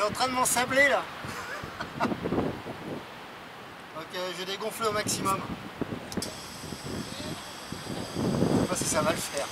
en train de m'ensabler là. Donc je vais dégonfler au maximum. Je sais pas si ça va le faire.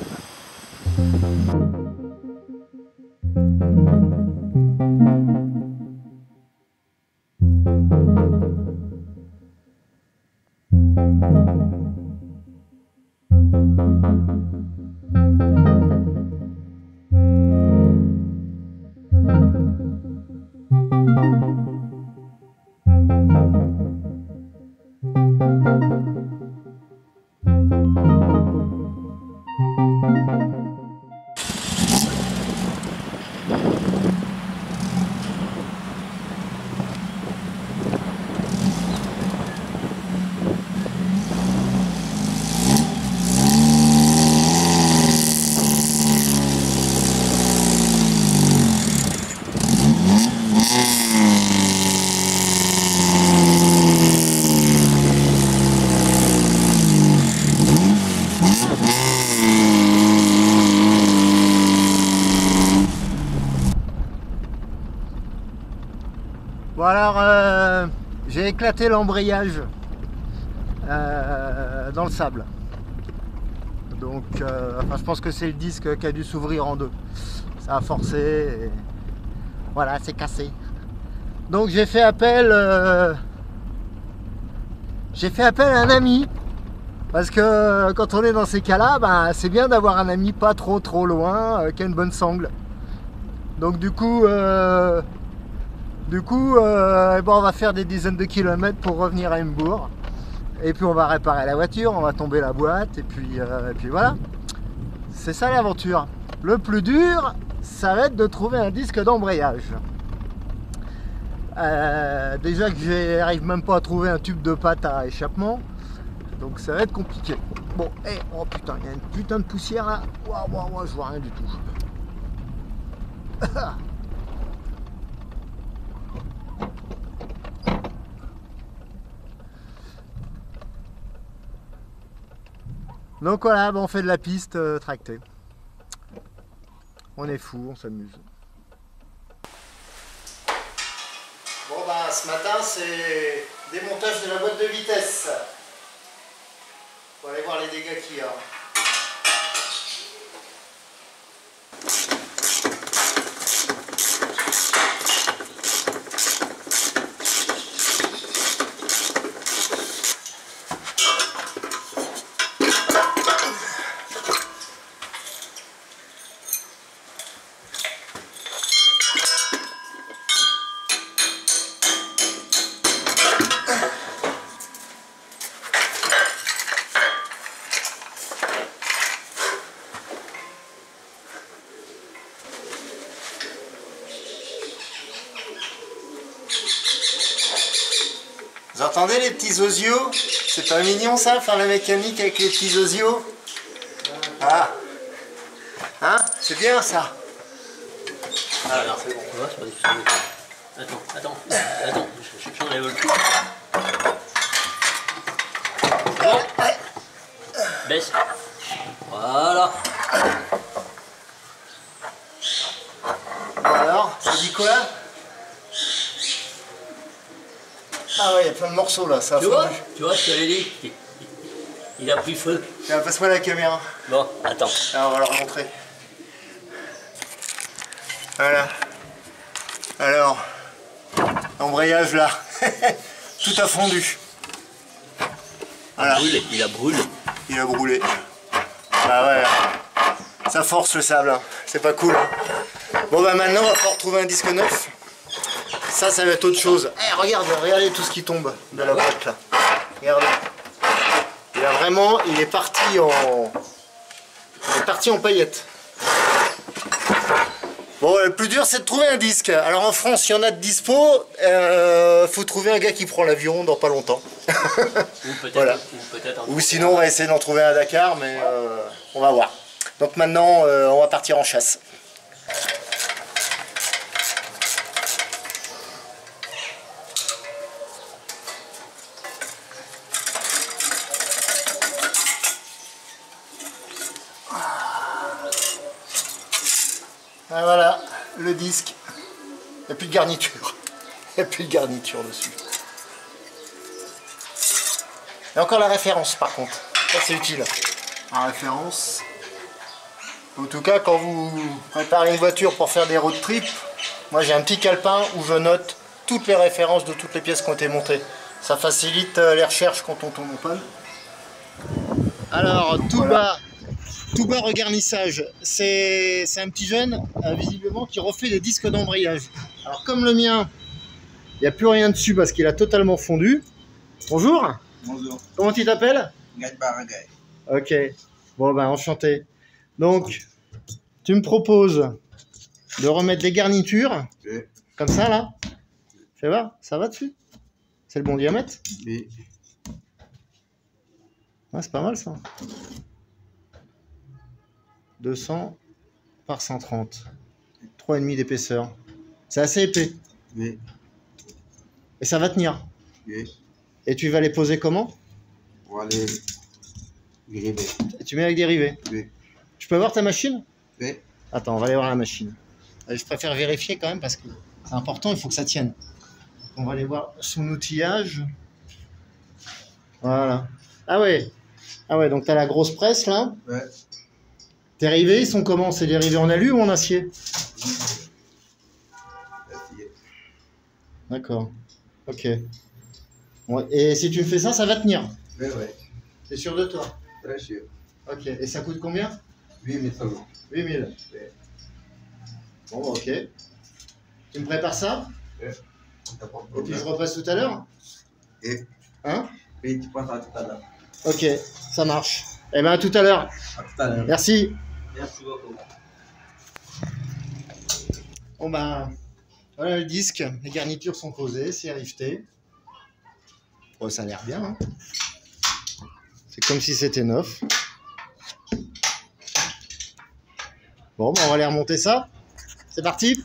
Bon alors, j'ai éclaté l'embrayage dans le sable. Donc, enfin, je pense que c'est le disque qui a dû s'ouvrir en deux. Ça a forcé et voilà, c'est cassé. Donc j'ai fait appel à un ami. Parce que quand on est dans ces cas-là, ben, c'est bien d'avoir un ami pas trop loin, qui a une bonne sangle. Donc du coup, bon, on va faire des dizaines de kilomètres pour revenir à Embourg. Et puis on va réparer la voiture, on va tomber la boîte, et puis voilà. C'est ça l'aventure. Le plus dur, ça va être de trouver un disque d'embrayage. Déjà que j'arrive même pas à trouver un tube de pâte à échappement. Donc ça va être compliqué. Bon, oh putain, il y a une putain de poussière là. Waouh, je vois rien du tout. Donc voilà, on fait de la piste tractée. On est fou, on s'amuse. Bon bah ce matin c'est démontage de la boîte de vitesse. On va aller voir les dégâts qu'il y a. Vous entendez les petits osios? C'est pas mignon ça, faire la mécanique avec les petits osios? Ah! Hein? C'est bien ça! Ah non, c'est bon. Ouais, c'est pas difficile. Attends, j'enlève le truc. Bon. Baisse. Voilà. Alors, ça dit quoi? Ah ouais, il y a plein de morceaux là, ça a fondu. Tu vois, je te l'ai dit. Il a pris feu. Tiens, passe-moi la caméra. Bon, attends. Alors, on va leur montrer. Voilà. Alors, l'embrayage là, tout a fondu. Voilà. Il a brûlé. Il a brûlé. Bah ouais, ça force le sable, hein. C'est pas cool. Bon bah maintenant, on va falloir trouver un disque neuf. Ça va être autre chose. Regardez tout ce qui tombe de la boîte là. Regardez. Il est parti en paillettes. Bon, le plus dur c'est de trouver un disque. Alors en France, il y en a de dispo. Faut trouver un gars qui prend l'avion dans pas longtemps. Ou peut-être voilà. Ou sinon, on va essayer d'en trouver un à Dakar, mais on va voir. Donc maintenant, on va partir en chasse. Ah, voilà, le disque. n'y a plus de garniture. Il n'y a plus de garniture dessus. Et encore la référence par contre. Ça c'est utile. La référence. En tout cas, quand vous préparez une voiture pour faire des road trips, moi j'ai un petit calepin où je note toutes les références de toutes les pièces qui ont été montées. Ça facilite les recherches quand on tombe en panne. Alors, tout bas regarnissage, c'est un petit jeune, visiblement, qui refait des disques d'embrayage. Alors, comme le mien, il n'y a plus rien dessus parce qu'il a totalement fondu. Bonjour. Bonjour. Comment tu t'appelles? Gagne Baragay. Ok. Bon, ben, enchanté. Donc, tu me proposes de remettre des garnitures, Oui. comme ça, là. Fais voir, ça va dessus? C'est le bon diamètre? Oui. Ouais, c'est pas mal, ça. 200 par 130. 3,5 d'épaisseur. C'est assez épais. Oui. Et ça va tenir. Oui. Et tu vas les poser comment? On va les griver. Et tu mets avec des rivets. Oui. Je peux voir ta machine? Oui. Attends, on va aller voir la machine. Je préfère vérifier quand même parce que c'est important, il faut que ça tienne. On va aller voir son outillage. Voilà. Ah ouais. Ah ouais, donc tu as la grosse presse là. Ouais. Tes rivets, ils sont comment? C'est des rivets en alu ou en acier? D'accord. Ok. Bon, et si tu me fais ça, ça va tenir? Oui, oui. T'es sûr de toi? Très sûr. Ok. Et ça coûte combien? 8 000 seulement. 8000. Oui. Bon, ok. Tu me prépares ça? Oui. Et puis je repasse tout à l'heure? Et Hein? puis tu passes à tout à l'heure. Ok, ça marche. Eh bien, à tout à l'heure. À tout à l'heure. Merci. Merci beaucoup. Bon ben, voilà le disque. Les garnitures sont posées, c'est rifté. Oh, ça a l'air bien. Hein, c'est comme si c'était neuf. Bon, ben, on va aller remonter ça. C'est parti.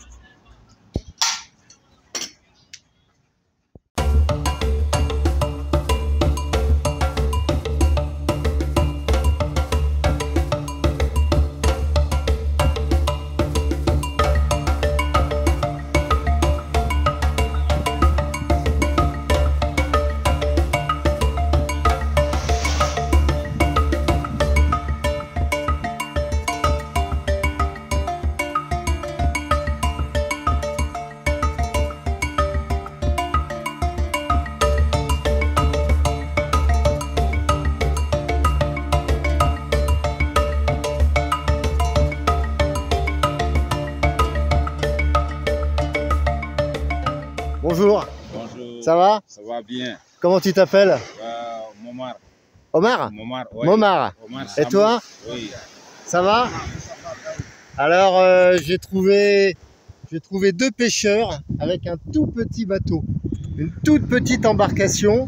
Bonjour, Bonjour. ça va? Ça va bien. Comment tu t'appelles? Momar. Omar? Momar, ouais. Momar. Omar Et Samou. toi? Oui. Ça va? Alors, j'ai trouvé deux pêcheurs avec un tout petit bateau. Une toute petite embarcation.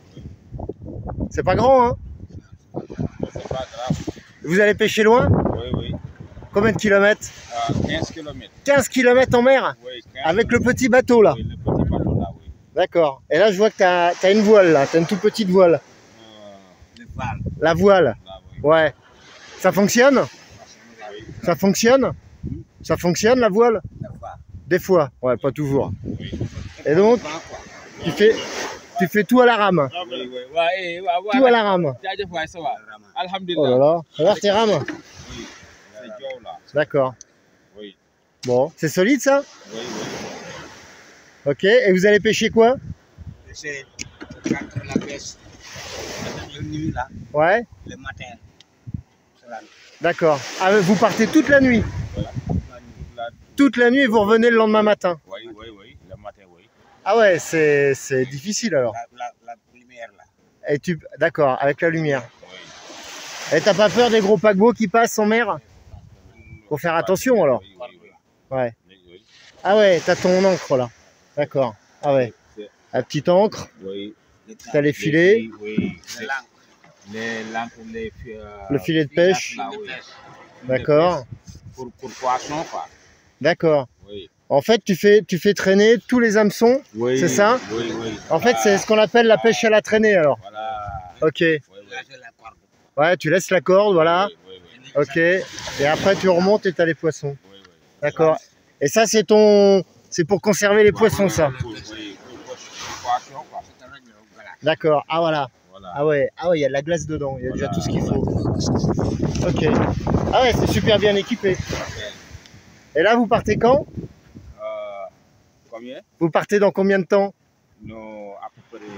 C'est pas grand, hein? C'est pas grave. Vous allez pêcher loin? Oui, oui. Combien de kilomètres? 15 km. 15 kilomètres en mer? Oui, 15. Avec le petit bateau, là? Oui, le petit bateau là, oui. D'accord. Et là, je vois que t'as une voile, là. T'as une toute petite voile. Le val. La voile. Là, oui. Ouais. Ça fonctionne? Oui. Ça fonctionne? Ça fonctionne, la voile? Le val. Des fois. Ouais, pas toujours. Oui. Et donc, tu fais tout à la rame. Oui, oui. Ouais, ouais, Tout à la rame. jaajëf waay, ça va. Oh là Alhamdulillah. là. Regarde tes rames. Oui. C'est Joe là. D'accord. Oui. Bon, c'est solide ça? Oui, oui. Ok. Et vous allez pêcher quoi? C'est quand la pêche. La nuit là, Ouais. le matin. C'est la nuit. D'accord. Ah, vous partez toute la nuit? Voilà. La- Toute la nuit et vous revenez le lendemain matin? Oui, oui, oui. Le matin, oui. Ah ouais, c'est difficile alors. La lumière là. Et d'accord, avec la lumière. Oui. Et t'as pas peur des gros paquebots qui passent en mer? Faut faire attention alors. Oui, oui, oui. Ouais. Oui, oui. Ah ouais, t'as ton ancre là. D'accord. Ah ouais. La petite ancre, Oui. t'as les filets, Oui. Le langue. Les lampes, le filet de pêche. là, oui. D'accord. Pour poisson, quoi. D'accord. Oui. En fait, tu fais traîner tous les hameçons. Oui. C'est ça? Oui, oui. En fait, c'est ce qu'on appelle la pêche à la traînée alors. Voilà. Ok. Oui, oui. Là, c'est la corde. Ouais, tu laisses la corde, voilà. Oui, oui, oui. Ok. Et après, tu remontes et t'as les poissons. Oui, oui. D'accord. Et ça, c'est ton C'est pour conserver les poissons, ça. Oui, pour poisson, quoi. D'accord. Ah voilà. Voilà. Ah ouais, il y a de la glace dedans. Il y a déjà tout ce qu'il faut. Ok. Ah ouais, c'est super bien équipé. Et là, vous partez quand? Combien? Vous partez dans combien de temps? Non, à peu près.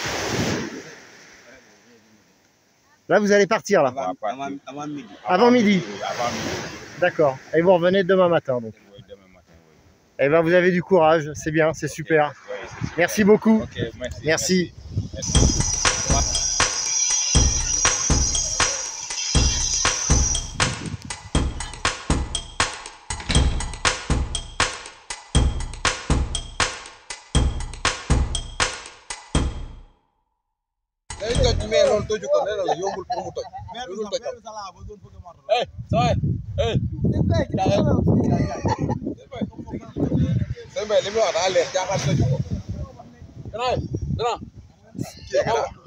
Là, vous allez partir là. Avant midi. Avant midi. Oui, avant midi. D'accord. Et vous revenez demain matin donc. Oui, demain matin, oui. Eh ben, vous avez du courage. C'est bien, c'est super. Oui, c'est super. Merci beaucoup. Ok, merci. Merci. day toj mais loolu toju ko nee na la yombul pour mu toj. loolu toj sëñ Mbaye li mu wax daa leer jaaxal toju ko.